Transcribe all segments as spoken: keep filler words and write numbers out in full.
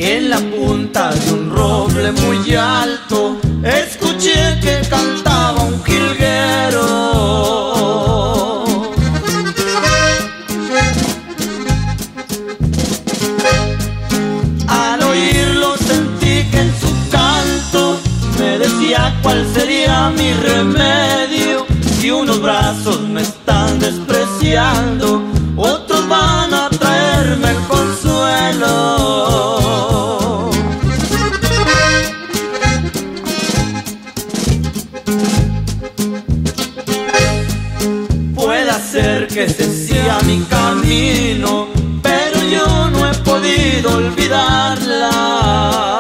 En la punta de un roble muy alto escuché que cantaba un jilguero. Al oírlo sentí que en su canto me decía cuál sería mi remedio. Si unos brazos me están despreciando, otros van a traerme el consuelo. Puede ser que ese sea mi camino, pero yo no he podido olvidarla.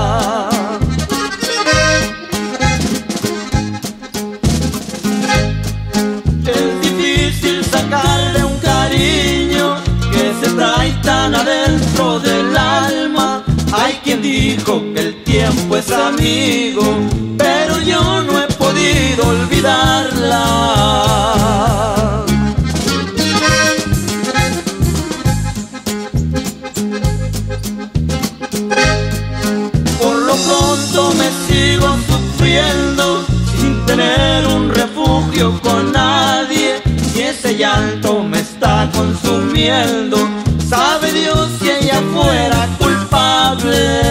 Es difícil sacarle un cariño que se trae tan adentro del alma. Hay quien dijo que el tiempo es amigo, pero yo no he podido olvidarla. Por lo pronto me sigo sufriendo sin tener un refugio con nadie, y ese llanto me está consumiendo. Sabe Dios si ella fuera culpable.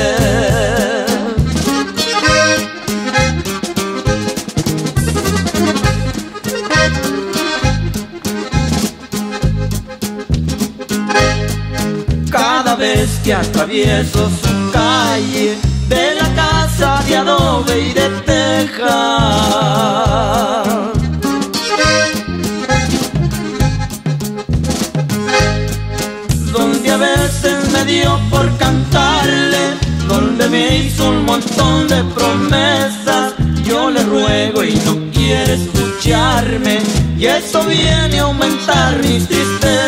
Cada vez que atravieso su calle, de la casa de adobe y de teja, donde a veces me dio por cantarle, donde me hizo un montón de promesas, yo le ruego y no quiere escucharme, y eso viene a aumentar mi tristeza.